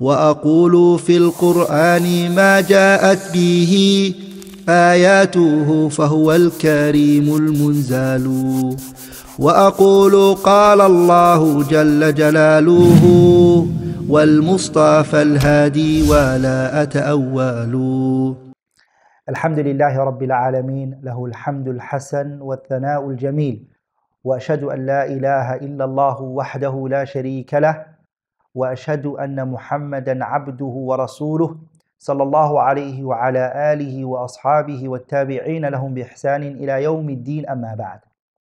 وأقول في القرآن ما جاءت به آياته فهو الكريم المنزال وأقول قال الله جل جلاله والمصطفى الهادي ولا أتأول. الحمد لله رب العالمين له الحمد الحسن والثناء الجميل وأشهد أن لا إله إلا الله وحده لا شريك له وأشهد أن محمدا عبده ورسوله صلى الله عليه وعلى آله وأصحابه والتابعين لهم بإحسان إلى يوم الدين أما بعد.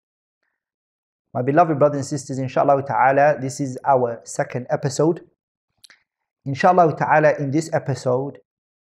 My beloved brothers and sisters, inshallah ta'ala, this is our second episode. Inshallah ta'ala, in this episode,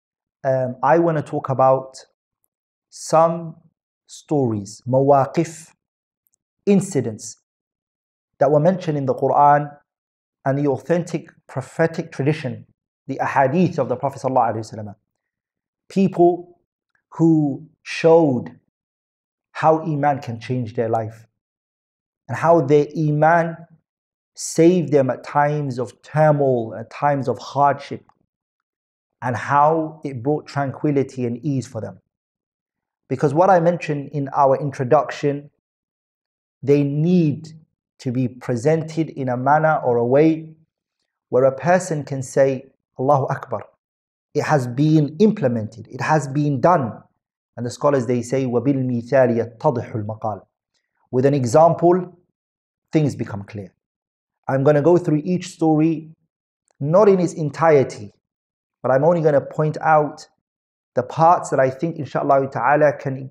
I want to talk about some stories, mawaqif, incidents that were mentioned in the Qur'an and the authentic prophetic tradition, the ahadith of the Prophet ﷺ. People who showed how Iman can change their life and how their Iman saved them at times of turmoil, at times of hardship, and how it brought tranquility and ease for them. Because what I mentioned in our introduction, they need to be presented in a manner or a way where a person can say, Allahu Akbar. It has been implemented, it has been done. And the scholars, they say, وَبِالْمِثَالِ يَتَّضِحُ الْمَقَالِ. With an example, things become clear. I'm going to go through each story, not in its entirety, but I'm only going to point out the parts that I think, inshallah ta'ala, can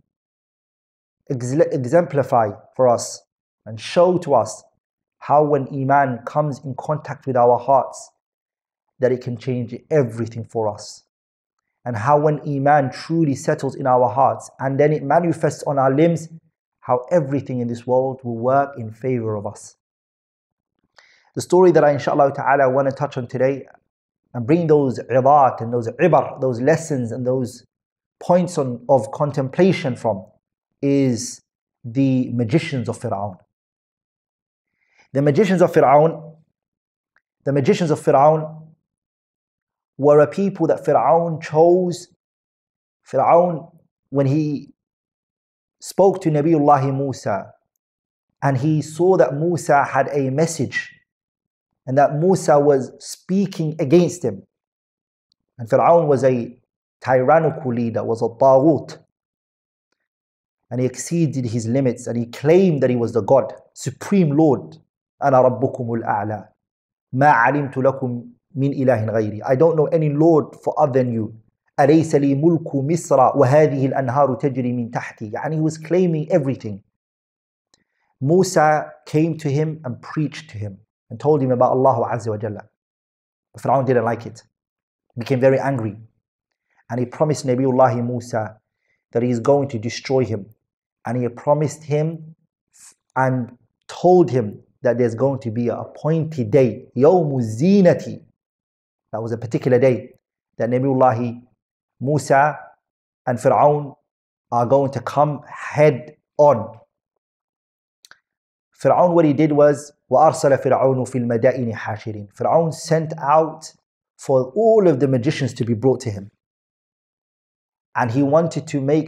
exemplify for us and show to us how when Iman comes in contact with our hearts, that it can change everything for us. And how when Iman truly settles in our hearts and then it manifests on our limbs, how everything in this world will work in favor of us. The story that I, inshallah ta'ala, want to touch on today and bring those idat and those ibar, those lessons and those points of contemplation from, is the magicians of Fir'aun. The magicians of Fir'aun were a people that Fir'aun chose. Fir'aun, when he spoke to Nabiullah Musa and he saw that Musa had a message and that Musa was speaking against him, and Fir'aun was a tyrannical leader, was a taghut, and he exceeded his limits and he claimed that he was the God, supreme Lord. أَنَا رَبُّكُمُ الْأَعْلَى مَا عَلِمْتُ لَكُمْ مِنْ إِلَهٍ غَيْرِي. I don't know any Lord for other than you. أَلَيْسَ لِي مُلْكُ مِصْرَ وَهَذِهِ الْأَنْهَارُ تَجْرِي مِنْ تَحْتِي. يعني he was claiming everything. Musa came to him and preached to him and told him about Allah Azza wa Jalla. But Fir'aun didn't like it. He became very angry. And he promised Nabiullah Musa that he is going to destroy him. And he promised him and told him that there's going to be an appointed day, Yawmu Zinati. That was a particular day that Nabiullah Musa and Fir'aun are going to come head on. Fir'aun, what he did was, وَأَرْسَلَ فِرْعَوْنُ فِي الْمَدَائِنِ حَاشِرِينَ. Fir'aun sent out for all of the magicians to be brought to him. And he wanted to make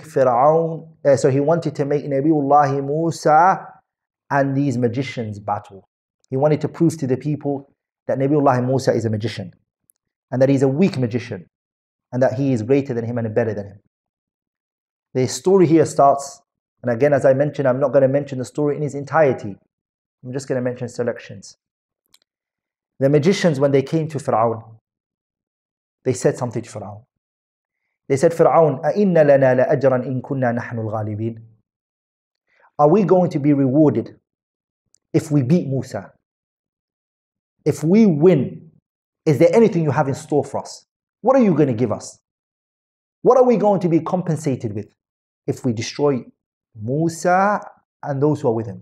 Nabiullah Musa and these magicians battle. He wanted to prove to the people that Nabiullah Musa is a magician and that he's a weak magician and that he is greater than him and better than him. The story here starts, and again, as I mentioned, I'm not going to mention the story in its entirety. I'm just going to mention selections. The magicians, when they came to Fir'aun, they said something to Fir'aun. They said, Fir'aun, أَإِنَّ لَنَا لَأَجْرًا إِن كُنَّا نَحْنُ الْغَالِبِينَ. Are we going to be rewarded if we beat Musa? If we win, is there anything you have in store for us? What are you going to give us? What are we going to be compensated with if we destroy Musa and those who are with him?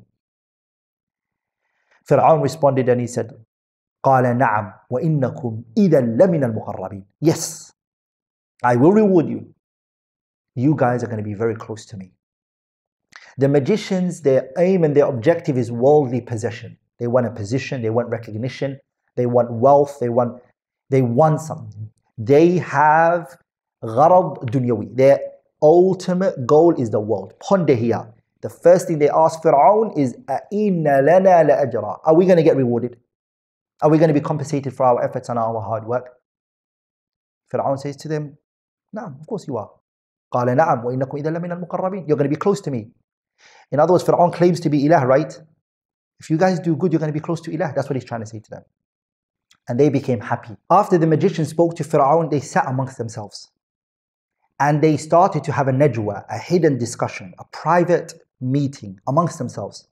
Fir'aun responded and he said, قَالَ نَعَمْ وَإِنَّكُمْ إِذًا لَمِنَ الْمُقَرَّبِينَ. Yes, I will reward you. You guys are going to be very close to me. The magicians, their aim and their objective is worldly possession. They want a position, they want recognition, they want wealth, they want They want something. They have gharad dunyawi. Their ultimate goal is the world. Ponder here. The first thing they ask Fir'aun is, أَإِنَّ لَنَا لَأَجْرًا? Are we going to get rewarded? Are we going to be compensated for our efforts and our hard work? Fir'aun says to them, نعم, of course you are. قال نعم وإنكم إذا لمن المقربين. You're going to be close to me. In other words, Fir'aun claims to be Ilah, right? If you guys do good, you're going to be close to Ilah. That's what he's trying to say to them. And they became happy. After the magician spoke to Fir'aun, they sat amongst themselves. And they started to have a najwa, a hidden discussion, a private meeting amongst themselves.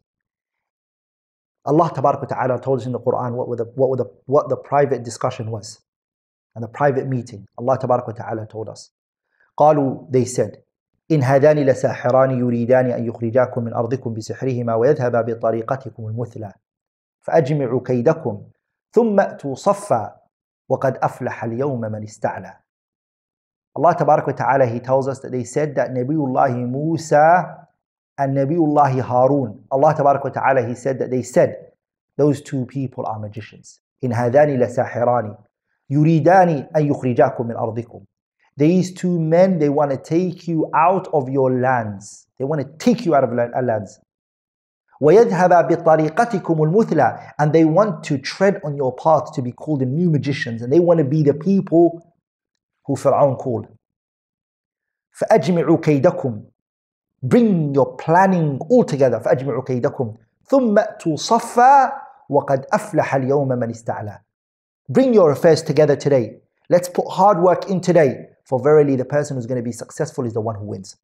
Allah Tabarak wa Ta'ala told us in the Qur'an what the private discussion was. And the private meeting, Allah Tabarak wa Ta'ala told us. قالوا, they said, إن هذان لساحران يريدان أن يخرجاكم من أرضكم بسحرهما ويذهبا بطريقتكم المثلى فأجمعوا كيدكم ثم أتوا صفا وقد أفلح اليوم من استعلى. Allah Tabarak wa Ta'ala, He tells us that they said that Nabiullahi Musa and Nabiullahi Harun, Allah Tabarak wa Ta'ala, He said that they said, those two people are magicians. إن هذان لساحران يريدان أن يخرجاكم من أرضكم. These two men, they want to take you out of your lands. They want to take you out of our lands. وَيَذْهَبَا بِطَرِيقَتِكُمُ الْمُثْلَى. And they want to tread on your path to be called the new magicians. And they want to be the people who Fir'aun called. فَأَجْمِعُوا كَيْدَكُمْ. Bring your planning all together. فَأَجْمِعُوا كَيْدَكُمْ ثُمَّ أَتُوا صَفًّا وَقَدْ أَفْلَحَ الْيَوْمَ مَنِ اسْتَعْلَى. Bring your affairs together today. Let's put hard work in today. For verily the person who's going to be successful is the one who wins.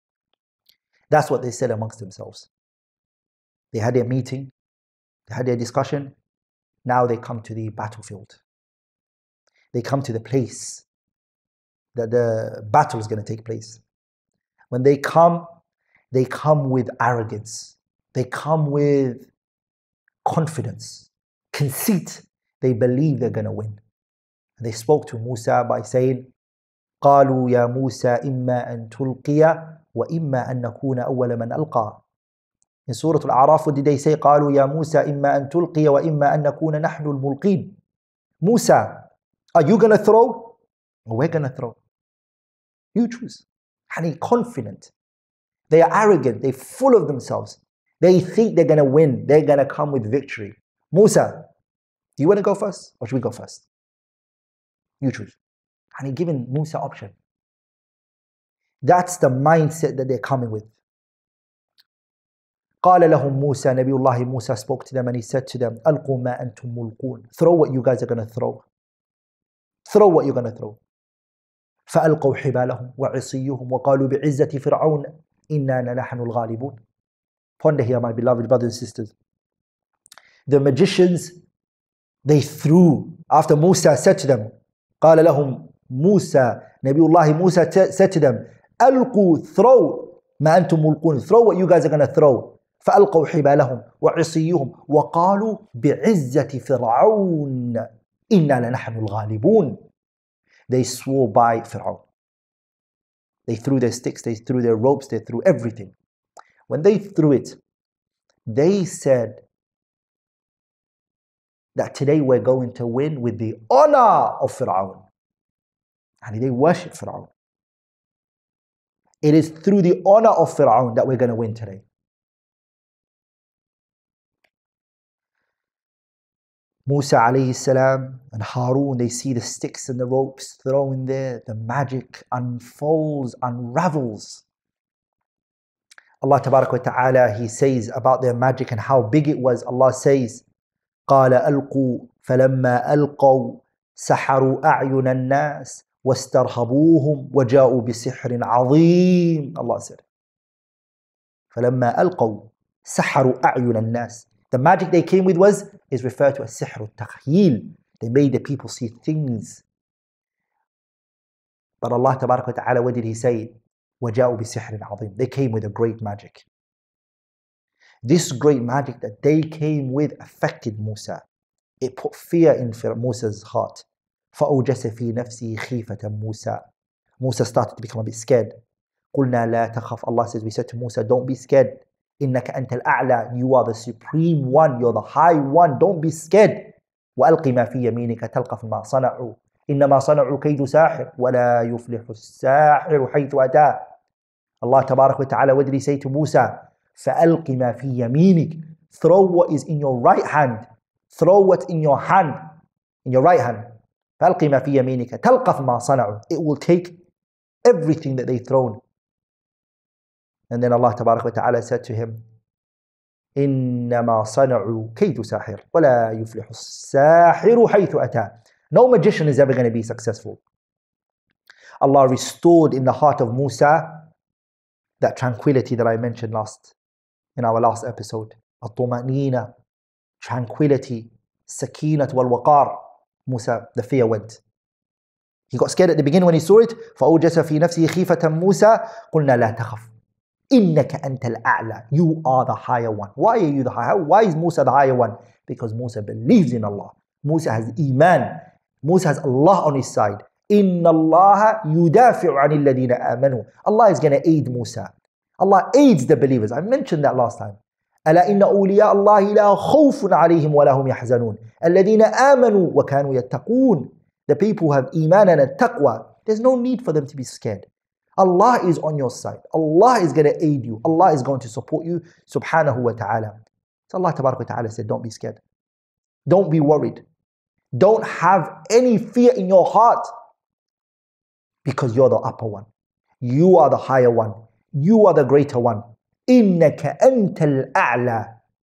That's what they said amongst themselves. They had their meeting. They had their discussion. Now they come to the battlefield. They come to the place that the battle is going to take place. When they come with arrogance. They come with confidence, conceit. They believe they're going to win. And they spoke to Musa by saying, قالوا يا موسى إما أن تلقي وإما أن نكون أول من ألقى. In Surah Al-A'raf, what did they say? قالوا يا موسى إما أن تلقي وإما أن نكون نحن الملقين. Musa, are you going to throw? Or we're going to throw. You choose. And he's confident. They are arrogant. They're full of themselves. They think they're going to win. They're going to come with victory. Musa, do you want to go first? Or should we go first? You choose. And he's given Musa option. That's the mindset that they're coming with. قال لهم موسى, Nabiullah Musa spoke to them and he said to them, ألقوا ما أنتم ملقون. Throw what you guys are going to throw. Throw what you're going to throw. فألقوا حبالهم وعصيهم وقالوا بعزة فرعون إنا نحن الغالبون. Ponder here, my beloved brothers and sisters. The magicians, they threw, after Musa said to them, قال لهم Musa, Nabiullah Musa said to them, ألقوا, throw ما أنتم ملقون. Throw what you guys are going to throw. فألقوا حبالهم وعصيهم وقالوا بعزة فرعون إنا لنحن الغالبون. They swore by Fir'aun. They threw their sticks, they threw their ropes, they threw everything. When they threw it, they said that today we're going to win with the honor of Fir'aun. And they worship Fir'aun. It is through the honor of Fir'aun that we're going to win today. Musa alayhi salam and Harun, they see the sticks and the ropes thrown there. The magic unfolds, unravels. Allah Tabarak wa Ta'ala, He says about their magic and how big it was. Allah says, قَالَ أَلْقُوا فَلَمَّا أَلْقَوْا سَحَرُوا أَعْيُنَ النَّاسِ وَاسْتَرْهَبُوهُمْ وَجَاءُوا بِسِحْرٍ عَظِيمٍ. Allah said, فَلَمَّا أَلْقَوْا سَحَرُوا أَعْيُنَ النَّاسِ. The magic they came with is referred to as sihr al-takhyil. They made the people see things. But Allah Tabarak wa Ta'ala, what did He say? وَجَاءُوا بِسِحْرٍ عَظِيمٍ. They came with a great magic. This great magic that they came with affected Musa. It put fear in Musa's heart. فَأَوْجَسَ فِي نَفْسِهِ خِيفَةً مُوسَى. Musa started to become a bit scared. قُلْنَا لَا تَخَفْ. Allah says, we said to Musa, don't be scared. إِنَّكَ أَنْتَ الْأَعْلَى. You are the supreme one. You're the high one. Don't be scared. وَأَلْقِ مَا فِي يَمِينِكَ تَلْقَفْ مَا صَنَعُوا. إنما صنعوا كيد ساحر ولا يفلح الساحر حيث أتى. Allah Tabarak wa Ta'ala, what did he say to Musa? فَأَلْقِ مَا فِي يَمِينِكَ. Throw what is in your right hand. Throw what's in your hand, in your right hand. فَأَلْقِ مَا فِي يَمِينِكَ تَلْقَفْ مَا صَنَعُوا. It will take everything that they've thrown. And then Allah Tabarak wa Ta'ala said to him, إِنَّمَا صَنَعُوا كَيْدُ سَاحِرٍ وَلَا يُفْلِحُ السَّاحِرُ حَيْثُ أَتَى. No magician is ever going to be successful. Allah restored in the heart of Musa that tranquility that I mentioned in our last episode. At-tuma'nina, tranquility, sakinat wal waqar. Musa, the fear went. He got scared at the beginning when he saw it. فَأَوْجَسَ فِي نَفْسِهِ خِيفَةً مُوسَى قُلْنَا لَا تَخَفْ إِنَّكَ أَنْتَ الْأَعْلَى. You are the higher one. Why are you the higher? Why is Musa the higher one? Because Musa believes in Allah. Musa has Iman. Musa has Allah on his side. إِنَّ اللَّهَ يُدَافِعُ عَنِ الَّذِينَ آمَنُوا. Allah is going to aid Musa. Allah aids the believers. I mentioned that last time. أَلَا إِنَّ أَوْلِيَاءَ اللَّهِ لَا خَوْفٌ عَلَيْهِمْ وَلَا هُمْ يَحْزَنُونَ الَّذِينَ آمَنُوا وَكَانُوا يَتَّقُونَ. The people who have Iman and taqwa, there's no need for them to be scared. Allah is on your side. Allah is going to aid you. Allah is going to support you, subhanahu wa ta'ala. So Allah Tabarak wa Ta'ala said, don't be scared. Don't be worried. Don't have any fear in your heart, because you're the upper one. You are the higher one. You are the greater one. إِنَّكَ أَنْتَ الْأَعْلَى.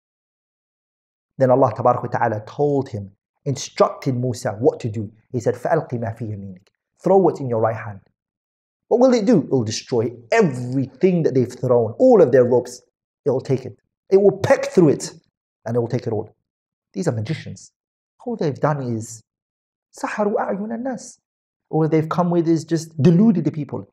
Then Allah Tabarak wa Ta'ala told him, instructed Musa what to do. He said, فَأَلْقِ مَا فِي يَمِينِكَ. Throw what's in your right hand. What will it do? It will destroy everything that they've thrown. All of their ropes. It will take it. It will peck through it. And it will take it all. These are magicians. All they've done is سَحَرُوا أَعْيُنَ النَّاسِ. All they've come with is just deluded the people.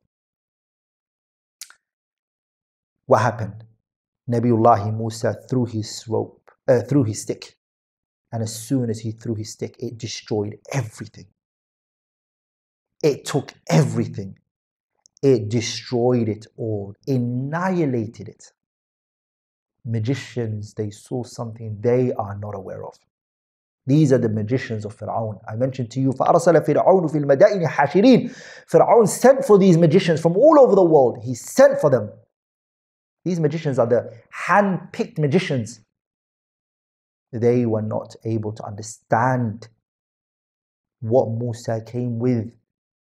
What happened? Nabiullah Musa threw his stick. And as soon as he threw his stick, it destroyed everything. It took everything. It destroyed it all, annihilated it. Magicians, they saw something they are not aware of. These are the magicians of Fir'aun. I mentioned to you, فَأَرْسَلَ فِرْعَوْنُ فِي الْمَدَائِنِ حَاشِرِينَ. Fir'aun sent for these magicians from all over the world. He sent for them. These magicians are the hand-picked magicians. They were not able to understand what Musa came with.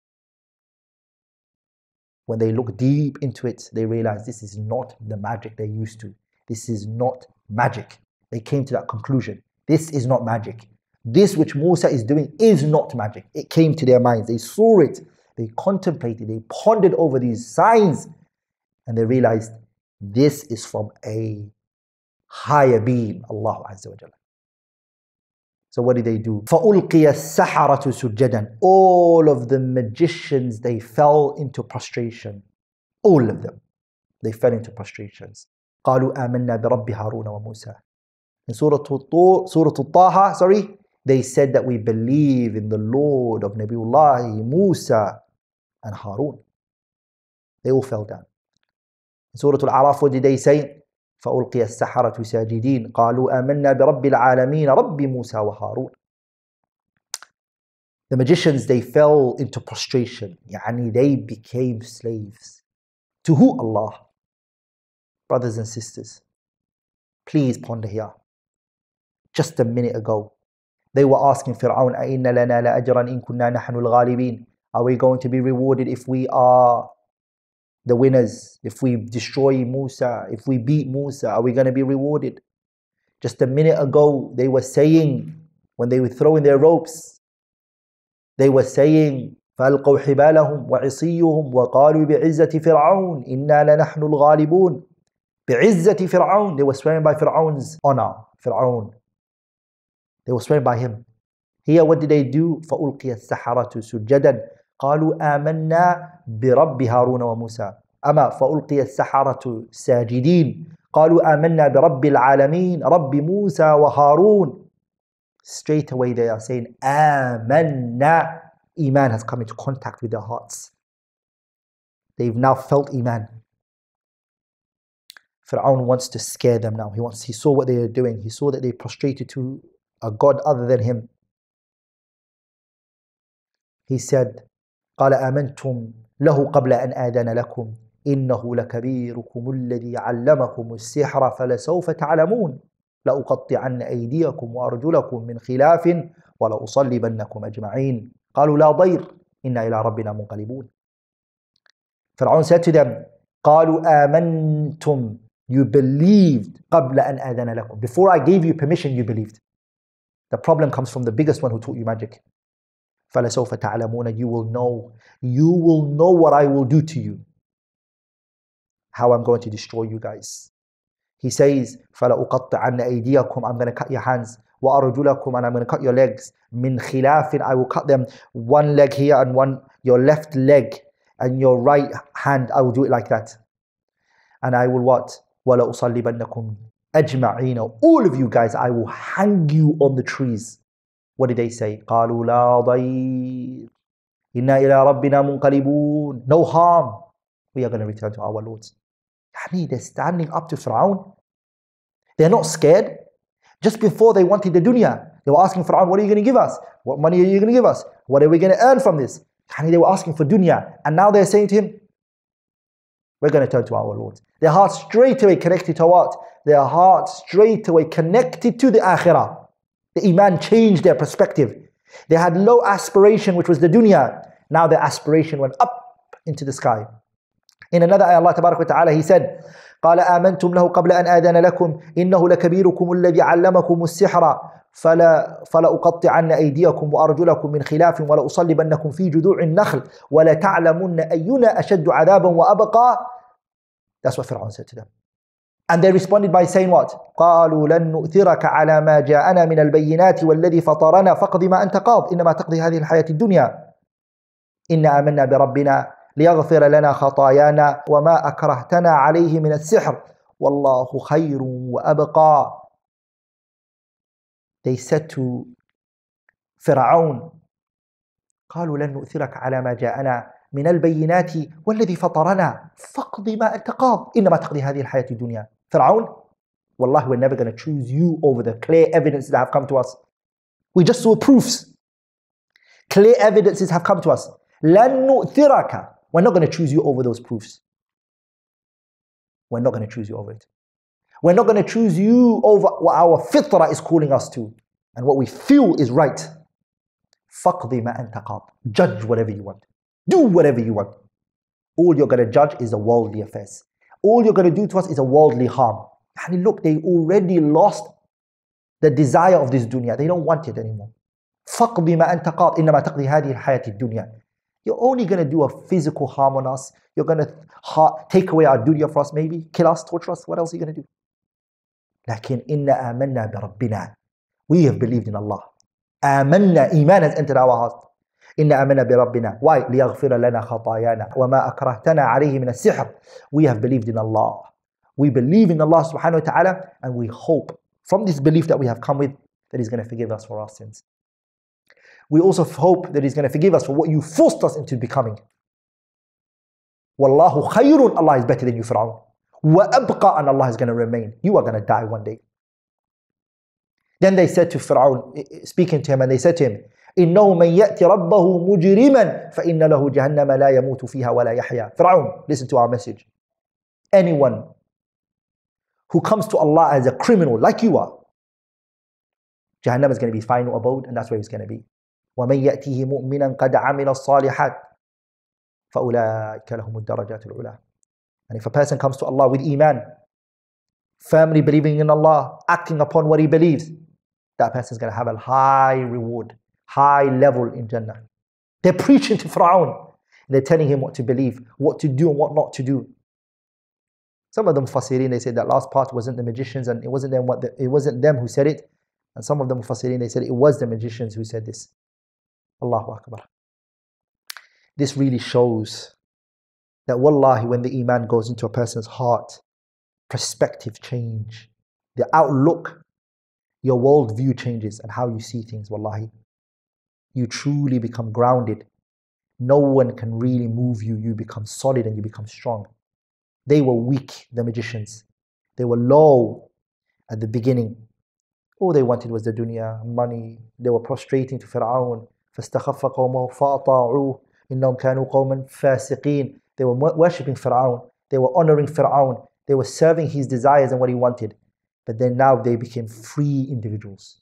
When they looked deep into it, they realized this is not the magic they're used to. This is not magic. They came to that conclusion. This is not magic. This which Musa is doing is not magic. It came to their minds. They saw it. They contemplated. They pondered over these signs. And they realized this is from a higher being, Allah Azza wa Jalla. So what did they do? فَأُلْقِيَ السَّحَرَةُ سُجَّدًا. All of the magicians, they fell into prostration. All of them. They fell into prostrations. قَالُوا آمَنَّا بِرَبِّ هَارُونَ وَمُوسَى. In Surah Al-Taha, they said that we believe in the Lord of Nabiullah Musa and Harun. They all fell down. In Surah Al-Araf, what did they say? فَأُلْقِيَ السَّحَرَةُ سَاجِدِينَ قَالُوا آمَنَّا بِرَبِّ الْعَالَمِينَ رَبِّ مُوسَى وَهَارُونَ. The magicians, they fell into prostration. Yani they became slaves. To who? Allah. Brothers and sisters, please ponder here. Just a minute ago, they were asking Fir'aun, أَإِنَّ لَنَا لَأَجْرًا إِن كُنَّا نَحْنُ الْغَالِبِينَ. Are we going to be rewarded if we are the winners? If we destroy Musa, if we beat Musa, are we going to be rewarded? Just a minute ago, they were saying, when they were throwing their ropes, they were saying, فَأَلْقَوْا حِبَالَهُمْ وَعِصِيُّهُمْ وَقَالُوا بِعِزَّةِ فِرْعَوْنَ إِنَّا لَنَحْنُ الْغَالِبُونَ. بِعِزَّةِ فِرْعَوْنَ. They were swearing by Fir'aun's honor. Fir'aun. They were swearing by him. Here, what did they do? فَأُلْقِيَ السَّحَرَةُ سُجَّدًا قَالُوا آمَنَّا بِرَبِّ هَارُونَ وَمُوسَى. أما فَأُلْقِيَ السَّحَرَةُ سَاجِدِينَ قَالُوا آمَنَّا بِرَبِّ الْعَالَمِينَ رَبِّ مُوسَى وَهَارُونَ. Straight away they are saying, آمَنَّا. Iman has come into contact with their hearts. They've now felt Iman. Fir'aun wants to scare them now. He saw what they are doing. He saw that they prostrated to a God other than him. He said, قال آمنتم له قبل أن آذن لكم إنه لكبيركم الذي علمكم السحر فلسوف تعلمون لأقطعن أيديكم وأرجلكم من خلاف ولأصلبنكم أجمعين قالوا لا ضير إنا إلى ربنا منقلبون. Fir'aun said to them, قالوا آمنتم, you believed قبل أن آذن لكم, before I gave you permission you believed. The problem comes from the biggest one who taught you magic. فلسوف تعلمون, you will know what I will do to you, how I'm going to destroy you guys. He says, فَلَأُقَطِّعَنَّ أَيْدِيَكُمْ, I'm going to cut your hands, وَأَرْجُلَكُمْ, and I'm going to cut your legs, مِنْ خِلَافٍ, I will cut them, one leg here and one, your left leg and your right hand, I will do it like that. And I will what? وَلَأُصَلِّبَنَّكُمْ أَجْمَعِينَ, all of you guys, I will hang you on the trees. What did they say? قَالُوا لَا ضَيْرٍ إِنَّا إِلَىٰ رَبِّنَا مُنْقَلِبُونَ, no harm, we are going to return to our Lord. They're standing up to Fir'aun. They're not scared. Just before they wanted the dunya, they were asking Fir'aun, what are you going to give us? What money are you going to give us? What are we going to earn from this? They were asking for dunya. And now they're saying to him, we're going to turn to our Lord. Their heart straight away connected to what? Their heart straight away connected to the akhirah. The Iman changed their perspective. They had low aspiration, which was the dunya. Now their aspiration went up into the sky. In another ayah, Allah Tabarak wa Ta'ala, He said, قال آمنتم له قبل أن آذن لكم إنه لكبيركم الذي علمكم السحر فلأقطعن أيديكم وأرجلكم من خلاف ولأصلبنكم في جذوع النخل ولتعلمن أينا أشد عذابا وأبقى. That's what Fir'aun said to them. And they responded by saying what? قالوا لن نؤثرك على ما جاءنا من البينات والذي فطرنا فاقض ما أنت قاض إنما تقضي هذه الحياة الدنيا إنا آمنا بربنا ليغفر لنا خطايانا وما أكرهتنا عليه من السحر والله خير وأبقى. They said to Fir'aun, قالوا لن نؤثرك على ما جاءنا من البينات والذي فطرنا فاقض ما أنت قاض إنما تقضي هذه الحياة الدنيا. Fir'aun, Wallahi, we're never going to choose you over the clear evidences that have come to us. We just saw proofs. Clear evidences have come to us. لن نؤثرك, we're not going to choose you over those proofs. We're not going to choose you over it. We're not going to choose you over what our fitrah is calling us to and what we feel is right. فَقْضِ مَا أَنْتَ قَاضٍ, judge whatever you want. Do whatever you want. All you're going to judge is the worldly affairs. All you're going to do to us is a worldly harm. And look, they already lost the desire of this dunya. They don't want it anymore. فَقْضِ مَا أَنْتَ قَاضٍ إِنَّمَا تَقْضِي هَذِهِ الْحَيَاةِ الدُّنْيَا. You're only going to do a physical harm on us. You're going to take away our dunya for us, maybe kill us, torture us. What else are you going to do? لكن إِنَّا آمَنَّا بِرَبِّنَا, we have believed in Allah. آمَنَّا, Iman has entered our heart. إِنَّا آمَنَّا بِرَبِّنَا. Why? لِيَغْفِرَ لَنَا خَطَايَانَا وَمَا أَكْرَهْتَنَا عَلَيْهِ مِنَ السِّحْرِ. We have believed in Allah. We believe in Allah subhanahu wa ta'ala, and we hope from this belief that we have come with that He's going to forgive us for our sins. We also hope that He's going to forgive us for what you forced us into becoming. Wallahu khayrun, Allah is better than you, Fir'aun. Wa abqa, and Allah is going to remain. You are going to die one day. Then they said to Fir'aun, speaking to him, and they said to him, إِنَّهُ مَنْ يَأْتِ رَبَّهُ مُجْرِمًا فَإِنَّ لَهُ جَهَنَّمَ لَا يَمُوتُ فِيهَا وَلَا يَحْيَا. Fir'aun, listen to our message. Anyone who comes to Allah as a criminal, like you are, Jahannam is going to be his final abode, and that's where he's going to be. وَمَنْ يَأْتِهِ مُؤْمِنًا قَدْ عَمِلَ الصَّالِحَاتِ فَأُولَٰئِكَ لَهُمُ الدَّرَجَاتُ الْعُلَىٰ. And if a person comes to Allah with Iman, firmly believing in Allah, acting upon what he believes, that person is going to have a high reward, high level in Jannah. They're preaching to Fir'aun. They're telling him what to believe, what to do and what not to do. Some of the Mufassirin, they said that last part wasn't the magicians and it wasn't them who said it. And some of the Mufassirin, they said it was the magicians who said this. Allahu Akbar. This really shows that wallahi, when the Iman goes into a person's heart, perspective change, the outlook, your worldview changes and how you see things, wallahi. You truly become grounded. No one can really move you. You become solid and you become strong. They were weak, the magicians. They were low at the beginning. All they wanted was the dunya, money. They were prostrating to Fir'aun. فَاسْتَخَفَّ قَوْمَهُ فَأَطَاعُوهُ إِنَّهُمْ كَانُوا قَوْمًا فَاسِقِينَ. They were worshipping Fir'aun. They were honoring Fir'aun. They were serving his desires and what he wanted. But then now they became free individuals.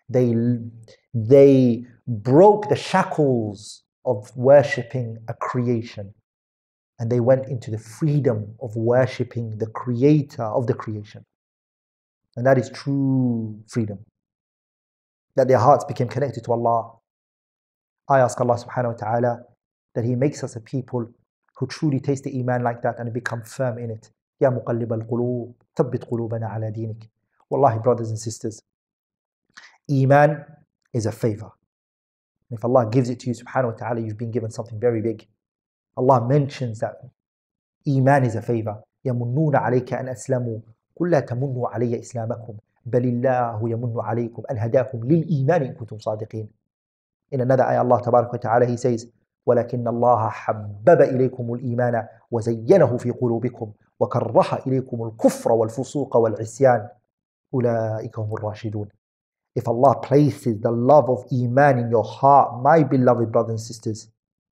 They broke the shackles of worshipping a creation. And they went into the freedom of worshipping the creator of the creation. And that is true freedom. That their hearts became connected to Allah. I ask Allah subhanahu wa ta'ala that He makes us a people who truly taste the Iman like that and become firm in it. Ya muqallib al-qulub, thabbit qulubana ala dinik. Wallahi, brothers and sisters, Iman is a favor. If Allah gives it to you subhanahu wa ta'ala, you've been given something very big. Allah mentions that Iman is a favor. يَمُنُّونَ عَلَيْكَ أَنْ أَسْلَمُوا قُلْ لَا تَمُنُّوا عَلَيَّ إِسْلَامَكُمْ بَلِ اللَّهُ يَمُنُّ عَلَيْكُمْ أَنْ هَدَاكُمْ لِلْإِيمَانِ إِن كُنتُمْ صَادِقِينَ. In another ayah, Allah tabarak wa ta'ala, He says, وَلَكِنَّ اللَّهَ حَبَّبَ إِلَيْكُمُ الْإِيمَانَ وَزَيَّنَهُ فِي قُلُوبِكُمْ وَكَرَّهَ إِلَيْكُمُ الْكُفْرَ وَالْفُسُوقَ وَالْعِصْيَانَ أُولَٰئِكَ هُمُ الرَّاشِدُونَ. If Allah places the love of Iman in your heart, my beloved brothers and sisters,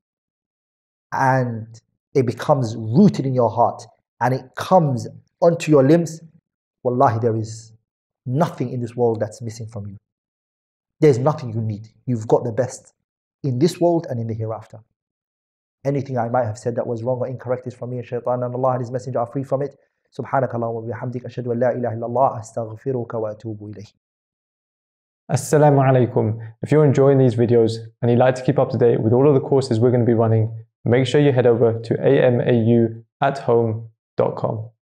and it becomes rooted in your heart, and it comes onto your limbs, wallahi, there is nothing in this world that's missing from you. There's nothing you need. You've got the best in this world and in the hereafter. Anything I might have said that was wrong or incorrect is from me and shaitan, and Allah and His Messenger are free from it. SubhanAkallah wa bihamdik, ashhadu an la ilaha illallah, astaghfiruka wa atubu ilayh. Assalamu alaikum. If you're enjoying these videos and you'd like to keep up to date with all of the courses we're going to be running, make sure you head over to amauathome.com.